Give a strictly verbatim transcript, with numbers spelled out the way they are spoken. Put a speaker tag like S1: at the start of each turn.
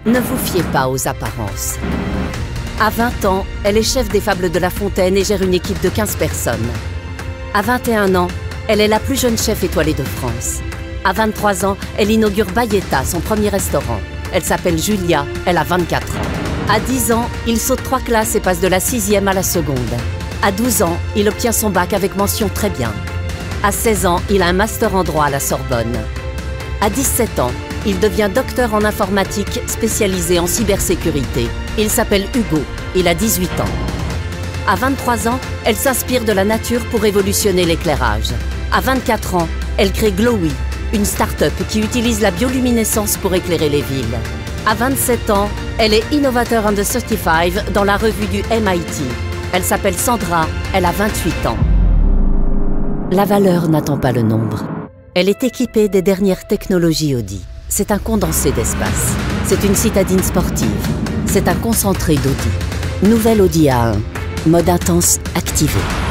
S1: Ne vous fiez pas aux apparences. À vingt ans, elle est chef des Fables de La Fontaine et gère une équipe de quinze personnes. À vingt et un ans, elle est la plus jeune chef étoilée de France. À vingt-trois ans, elle inaugure Bayetta, son premier restaurant. Elle s'appelle Julia, elle a vingt-quatre ans. À dix ans, il saute trois classes et passe de la sixième à la seconde. À douze ans, il obtient son bac avec mention très bien. À seize ans, il a un master en droit à la Sorbonne. À dix-sept ans, il devient docteur en informatique spécialisé en cybersécurité. Il s'appelle Hugo, il a dix-huit ans. À vingt-trois ans, elle s'inspire de la nature pour révolutionner l'éclairage. À vingt-quatre ans, elle crée Glowy, une start-up qui utilise la bioluminescence pour éclairer les villes. À vingt-sept ans, elle est Innovator Under trente-cinq dans la revue du M I T. Elle s'appelle Sandra, elle a vingt-huit ans. La valeur n'attend pas le nombre. Elle est équipée des dernières technologies Audi. C'est un condensé d'espace. C'est une citadine sportive. C'est un concentré d'Audi. Nouvelle Audi A un. Mode intense activé.